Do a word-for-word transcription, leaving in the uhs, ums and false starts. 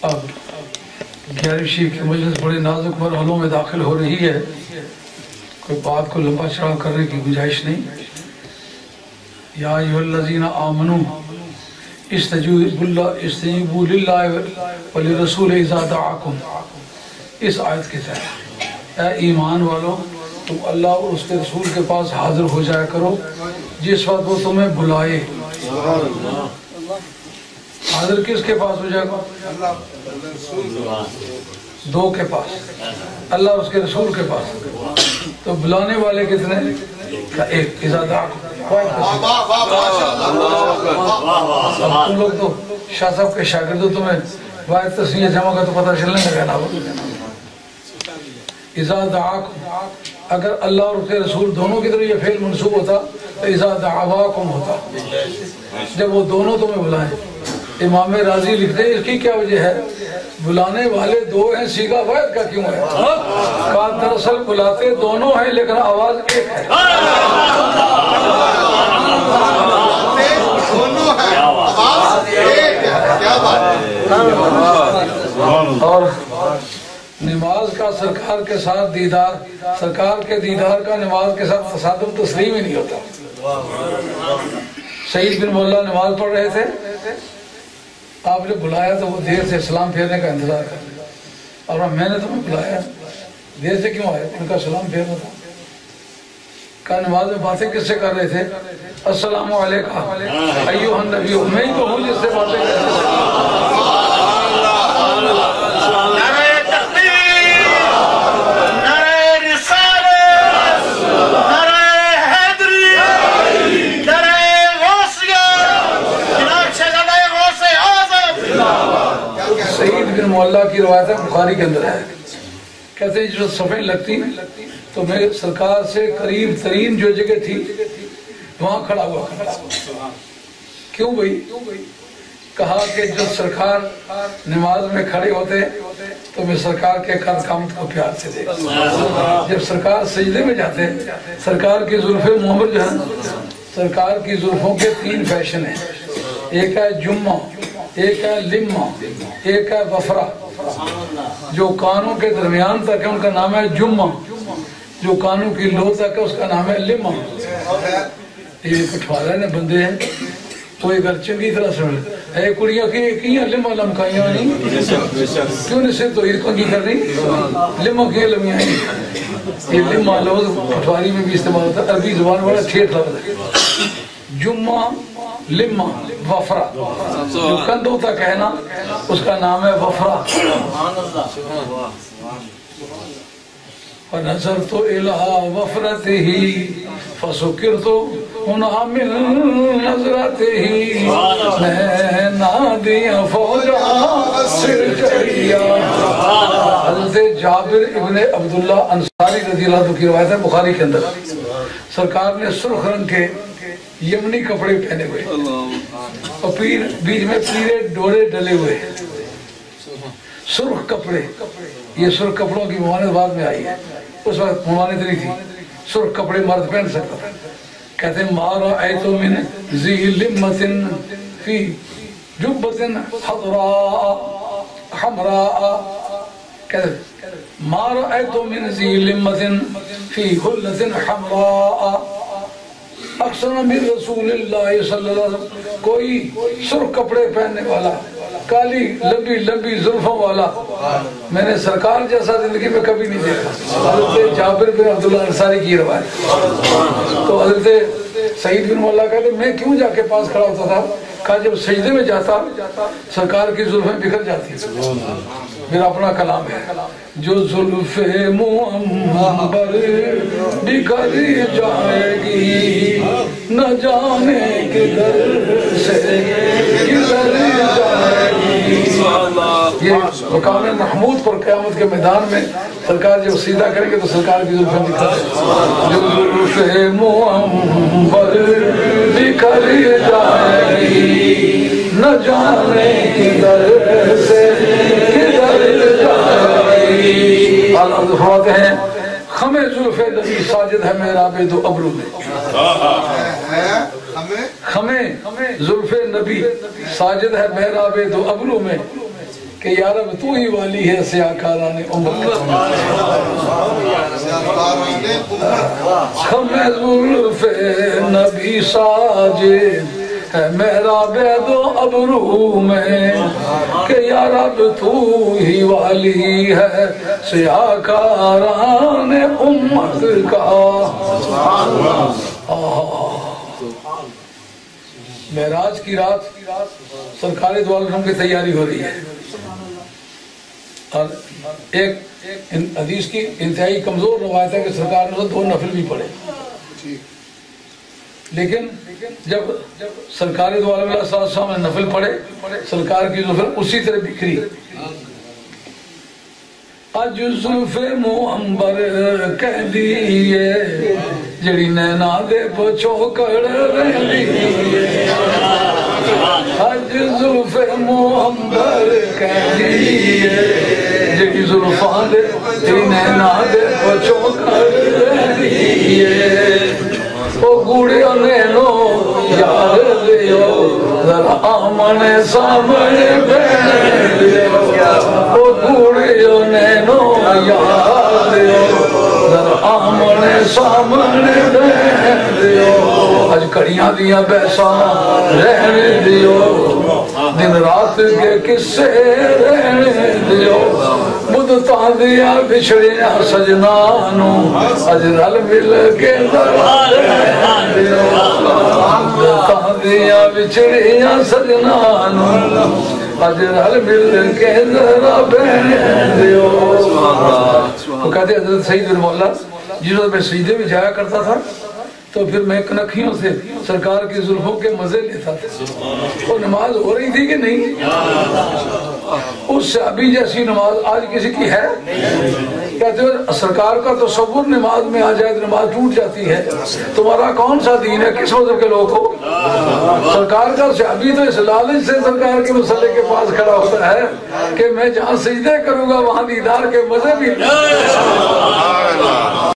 اب گیارہویں شریف کی مجلس بڑے نازک مرحلوں میں داخل ہو رہی ہے، کوئی بات کو لمبا چڑھا کرنے کی گنجائش نہیں۔ یا ایھا الذین آمنوا استجیبوا للہ وللرسول اذا دعاکم، اس آیت کے تحت اے ایمان والو تم اللہ اور اس کے رسول کے پاس حاضر ہو جایا کرو جس وقت وہ تمہیں بلائے۔ حاضر کس کے پاس ہو جائے گا؟ دو کے پاس، اللہ اور اس کے رسول کے پاس۔ تو بلانے والے کتنے؟ ایک۔ اذا دعاکم، تم لوگ تو شاہ صاحب کے شاگردوں، تمہیں واحد تسنیہ جمع کا تو پتہ چلنے لگا نا۔ اذا دعاکم، اگر اللہ اور اس کے رسول دونوں کی طرف یہ فعل منصوب ہوتا تو اذا دعواکم ہوتا، جب وہ دونوں تمہیں بلائیں۔ امام راضی لکھتے ہیں اس کی کیا وجہ ہے؟ بلانے والے دو ہیں، صیغہ واحد کا کیوں ہے؟ کہا دراصل بلاتے دونوں ہیں لیکن آواز ایک ہے۔ اور نماز کا سرکار کے ساتھ دیدار، سرکار کے دیدار کا نماز کے ساتھ تصادم تسلیم ہی نہیں ہوتا۔ سعید بن مولا نماز پڑھ رہے تھے، آپ نے بلایا تو وہ دیر سے سلام پھیرنے کا انتظار کر لیا، اور میں نے تمہیں بلایا دیر سے کیوں آئے؟ ان کا سلام پھیرنا تھا۔ کہا نماز میں باتیں کس سے کر رہے تھے؟ السلام علیکم ایھا النبی، میں ہی تو ہوں جس سے باتیں کر رہے تھے۔ سعید بن مولا کی روایت ہے، بخاری کے اندر ہے، کہتے ہیں جو صفیں لگتی تو میں سرکار سے قریب ترین جو جگہ تھی وہاں کھڑا ہوا کرتا۔ کیوں بھئی؟ کہا کہ جب سرکار نماز میں کھڑے ہوتے تو میں سرکار کے قد قامت کو پیار سے دیکھتا، جب سرکار سجدے میں جاتے سرکار کی زلفیں محمد جو ہے، سرکار کی زلفوں کے تین فیشن ہیں، ایک ہے جمعہ، ایک ہے لمہ، ایک ہے وفرہ۔ جو کانوں کے درمیان تک ہے ان کا نام ہے جمعہ، جو کانوں کی لو تک ہے اس کا نام ہے لمہ۔ یہ پٹھوارے نے بندے ہیں تو یہ گھر چنگی طرح سمجھ اے کڑیاں کی کیاں لمہ لمکائیاں نہیں، کیوں نہیں صرف تو یہ کنگی کر رہی لمہ کی لمیاں ہیں۔ یہ لمہ لفظ پٹھواری میں بھی استعمال ہوتا ہے، عربی زبان بڑا ٹھیٹ لفظ ہے۔ جمعہ، لمہ، وفرہ، جو کندھوں تک ہے نا اس کا نام ہے وفرہ۔ فَنَظَرْتُ إِلَىٰ وَفْرَتِهِ فَسُكِرْتُ هُنَا مِن نَظْرَتِهِ میں نادیاں فوجاں سر چڑھیا۔ حضرت جابر ابن عبداللہ انصاری رضی اللہ عنہ کی روایت ہے بخاری کے اندر، سرکار نے سرخ رنگ کے یمنی کپڑے پہنے ہوئے اور پیر بیچ میں پیرے ڈورے ڈلے ہوئے، سرخ کپڑے۔ یہ سرخ کپڑوں کی ممانعت بعد میں آئی ہے، اس وقت ممانعت نہیں تھی، سرخ کپڑے مرد پہن سکتا تھا۔ کہتے ہیں ما رأیت من ذی لمۃ فی جبۃ حضراء حمراء، کہتے ہیں ما رأیت من ذی لمۃ فی حلۃ حمراء اکثر من رسول اللہ صلی اللہ علیہ وسلم، کوئی سرخ کپڑے پہننے والا، کالی لمبی لمبی زلفوں والا میں نے سرکار جیسا زندگی میں کبھی نہیں دیکھا۔ حضرت جابر بن عبداللہ انصاری کی روایت۔ تو حضرت سعید بن مولا کہتے میں کیوں جا کے پاس کھڑا ہوتا تھا؟ کہا جب سجدے میں جاتا سرکار کی زلفیں بکھر جاتی۔ میرا اپنا کلام ہے، جو زلف معمر بکھر جائے گی نہ جانے کدھر سے کدھر جائے گی۔ یہ مقام محمود پر قیامت کے میدان میں سرکار جب سیدھا کریں گے تو سرکار کی زلفیں بکھر جو زلف معمر بکھر جائے گی نہ جانے کدھر سے کدھر جائے گی۔ اللہ فرماتے ہیں خم زلف نبی ساجد ہے محراب دو ابرو میں، خم زلف نبی ساجد ہے محراب دو ابرو میں، کہ یا رب تو ہی والی ہے سیاکاران امت ہمیں ظلف نبی ساجد ہے میرا بید و ابرو میں کہ یا رب تو ہی والی ہے سیاکاران امت کا۔ معراج کی رات سرکار دو عالم کی تیاری ہو رہی ہے اور ایک حدیث کی انتہائی کمزور روایت ہے کہ سرکار نے دو نفل بھی پڑھے، لیکن جب سرکار دو عالم علیہ السلام نے نفل پڑھے سرکار کی زلف اسی طرح بکھری۔ اج زلف معنبر کہہ دیئے جڑی نینا دے پچھوکڑ رہندی ہے، اج زلف معنبر کہہ دیئے جڑی زلفاں دے جڑی نینا دے پچھوکڑ رہندی ہے، او گوڑیاں نینو یار دیو ذرا آمنے سامنے بیٹھ دیو، او گوڑیاں نینو یار دیو ذرا آمنے سامنے بیٹھ دیو، اج کڑیاں دیاں بیساں رہنے دیو، دن رات کے قصے رہنے دیو، مدتاں دیاں بچھڑیاں سجنانوں اج رل مل کے ذرا رہنے دیو، مدتاں دیاں بچھڑیاں سجنانوں اج رل مل کے ذرا رہنے دیو۔ وہ کہتے ہیں حضرت سید بن مولا جنہوں میں سجدے میں جایا کرتا تھا تو پھر میں کنکھیوں سے سرکار کی زلفوں کے مزے لیتا تھا، وہ نماز ہو رہی تھی کہ نہیں؟ اس سے ابھی جیسی نماز آج کسی کی ہے؟ کہتے ہیں سرکار کا تصور نماز میں آ جائے تو نماز ٹوٹ جاتی ہے، تمہارا کون سا دین ہے، کس مذہب کے لوگ ہو؟ سرکار کا ابھی تو اس لالچ سے سرکار کے مسئلے کے پاس کھڑا ہوتا ہے کہ میں جہاں سجدے کروں گا وہاں دیدار کے مزے بھی